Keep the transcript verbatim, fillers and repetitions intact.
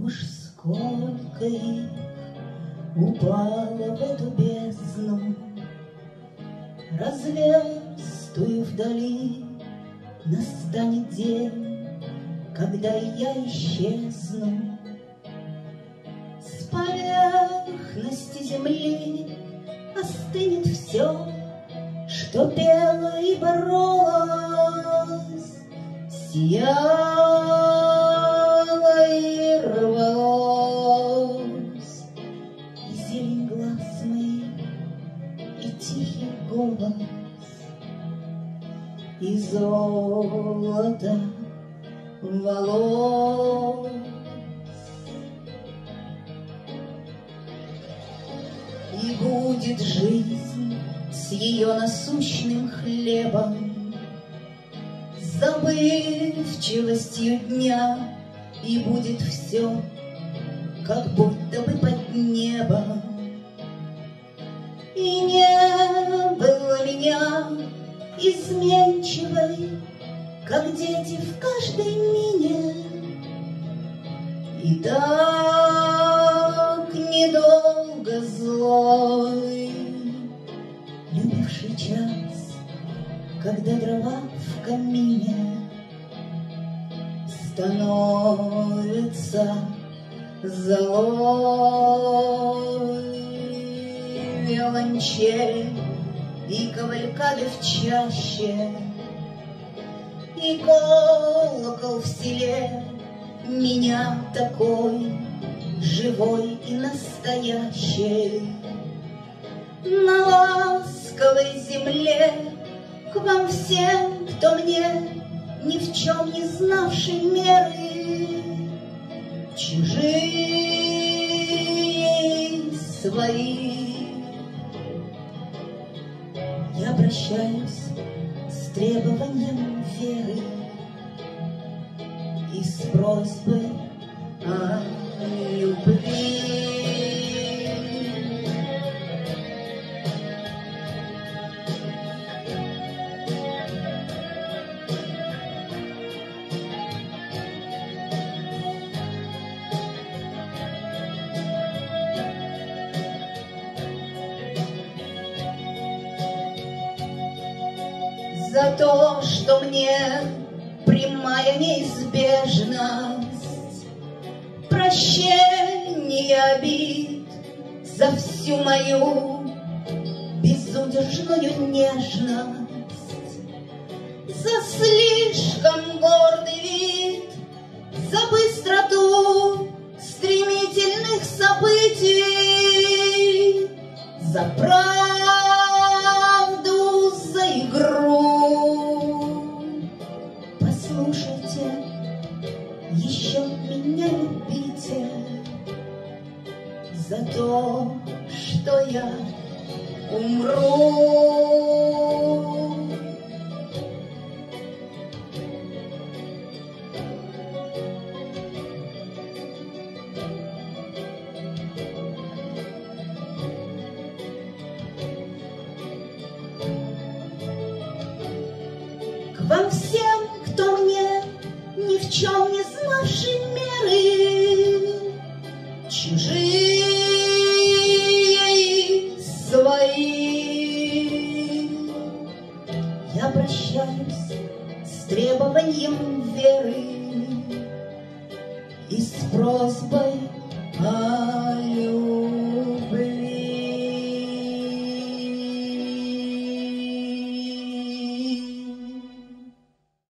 Уж сколько их упало в эту бездну, разверстую вдали, настанет день, когда я исчезну. С поверхности земли остынет все, что пело и боролось, сияло и рвалось. И зелень глаз моих, и тихий голос, и золото волос. И будет жизнь с ее насущным хлебом, забывчивостью дня, и будет все, как будто бы под небом. И не было меня изменчивой, как дети в каждой мине, и так недолго злой, любивший час, когда дрова в камине становятся золой. Виолончель и кавалькады в чаще, и колокол в селе меня такой живой и настоящей. На ласковой земле к вам всем, кто мне ни в чем не знавший меры, чужие свои, я обращаюсь с требованием веры и с просьбой о любви. За то, что мне прямая неизбежность прощения обид, за всю мою безудержную нежность, за слишком гордый вид, за быстроту стремительных событий, за правду, за игру. Послушайте, еще меня любите за то, что я умру. К вам всем, кто мне ни в чем не знавший меры, чужие свои, я обращаюсь с требованием веры и с просьбой о